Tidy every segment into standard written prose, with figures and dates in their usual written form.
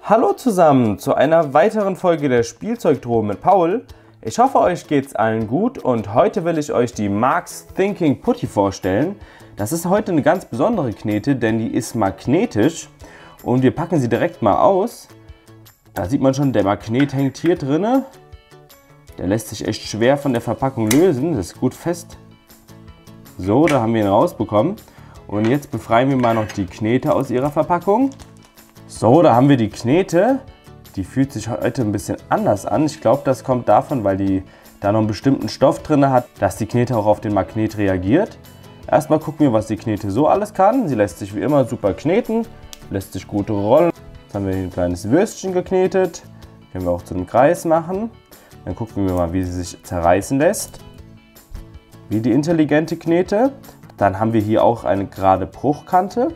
Hallo zusammen zu einer weiteren Folge der Spielzeugtruhe mit Paul. Ich hoffe, euch geht's allen gut und heute will ich euch die Marks Thinking Putty vorstellen. Das ist heute eine ganz besondere Knete, denn die ist magnetisch und wir packen sie direkt mal aus. Da sieht man schon, der Magnet hängt hier drinne. Der lässt sich echt schwer von der Verpackung lösen, das ist gut fest. So, da haben wir ihn rausbekommen. Und jetzt befreien wir mal noch die Knete aus ihrer Verpackung. So, da haben wir die Knete. Die fühlt sich heute ein bisschen anders an. Ich glaube, das kommt davon, weil die da noch einen bestimmten Stoff drin hat, dass die Knete auch auf den Magnet reagiert. Erstmal gucken wir, was die Knete so alles kann. Sie lässt sich wie immer super kneten, lässt sich gut rollen. Jetzt haben wir hier ein kleines Würstchen geknetet. Können wir auch zu einem Kreis machen. Dann gucken wir mal, wie sie sich zerreißen lässt. Wie die intelligente Knete. Dann haben wir hier auch eine gerade Bruchkante.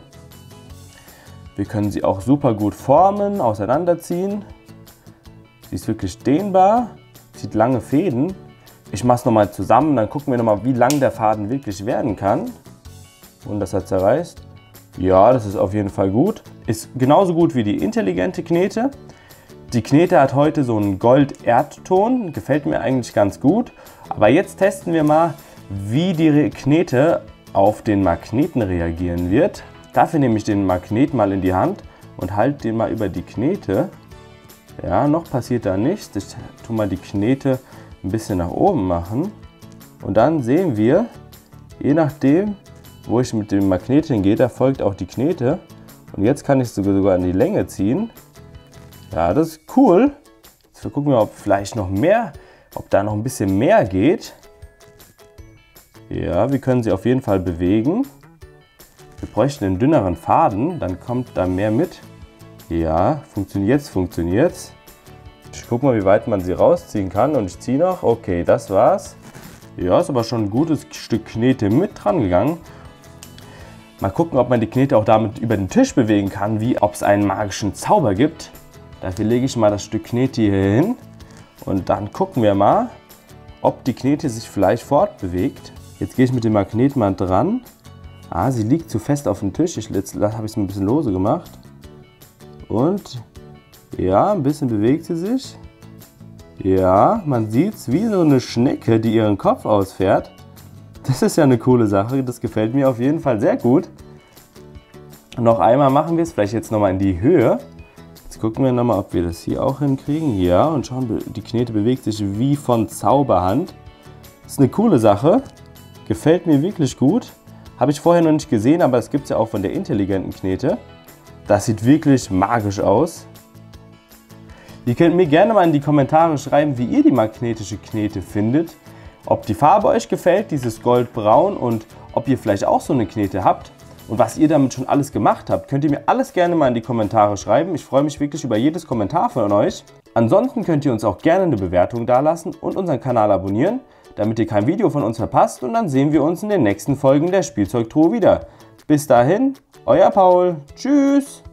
Wir können sie auch super gut formen, auseinanderziehen. Sie ist wirklich dehnbar, zieht lange Fäden. Ich mache es nochmal zusammen, dann gucken wir nochmal, wie lang der Faden wirklich werden kann. Und das hat zerreißt. Ja, das ist auf jeden Fall gut. Ist genauso gut wie die intelligente Knete. Die Knete hat heute so einen Gold-Erdton, gefällt mir eigentlich ganz gut. Aber jetzt testen wir mal, wie die Knete auf den Magneten reagieren wird. Dafür nehme ich den Magnet mal in die Hand und halte den mal über die Knete. Ja, noch passiert da nichts. Ich tue mal die Knete ein bisschen nach oben machen. Und dann sehen wir, je nachdem, wo ich mit dem Magnet hingehe, da folgt auch die Knete. Und jetzt kann ich es sogar in die Länge ziehen. Ja, das ist cool. Jetzt gucken wir, ob vielleicht noch mehr, ob da noch ein bisschen mehr geht. Ja, wir können sie auf jeden Fall bewegen. Wir bräuchten einen dünneren Faden, dann kommt da mehr mit. Ja, jetzt funktioniert's. Ich gucke mal, wie weit man sie rausziehen kann und ich ziehe noch. Okay, das war's. Ja, ist aber schon ein gutes Stück Knete mit dran gegangen. Mal gucken, ob man die Knete auch damit über den Tisch bewegen kann, wie ob es einen magischen Zauber gibt. Dafür lege ich mal das Stück Knete hier hin und dann gucken wir mal, ob die Knete sich vielleicht fortbewegt. Jetzt gehe ich mit dem Magnet mal dran. Ah, sie liegt zu fest auf dem Tisch. Jetzt habe ich es ein bisschen lose gemacht. Und ja, ein bisschen bewegt sie sich. Ja, man sieht es wie so eine Schnecke, die ihren Kopf ausfährt. Das ist ja eine coole Sache. Das gefällt mir auf jeden Fall sehr gut. Noch einmal machen wir es, vielleicht jetzt nochmal in die Höhe. Jetzt gucken wir nochmal, ob wir das hier auch hinkriegen. Ja, und schauen, die Knete bewegt sich wie von Zauberhand. Das ist eine coole Sache. Gefällt mir wirklich gut. Habe ich vorher noch nicht gesehen, aber es gibt es ja auch von der intelligenten Knete. Das sieht wirklich magisch aus. Ihr könnt mir gerne mal in die Kommentare schreiben, wie ihr die magnetische Knete findet. Ob die Farbe euch gefällt, dieses Goldbraun, und ob ihr vielleicht auch so eine Knete habt. Und was ihr damit schon alles gemacht habt, könnt ihr mir alles gerne mal in die Kommentare schreiben. Ich freue mich wirklich über jedes Kommentar von euch. Ansonsten könnt ihr uns auch gerne eine Bewertung dalassen und unseren Kanal abonnieren, damit ihr kein Video von uns verpasst, und dann sehen wir uns in den nächsten Folgen der Spielzeugtruhe wieder. Bis dahin, euer Paul. Tschüss!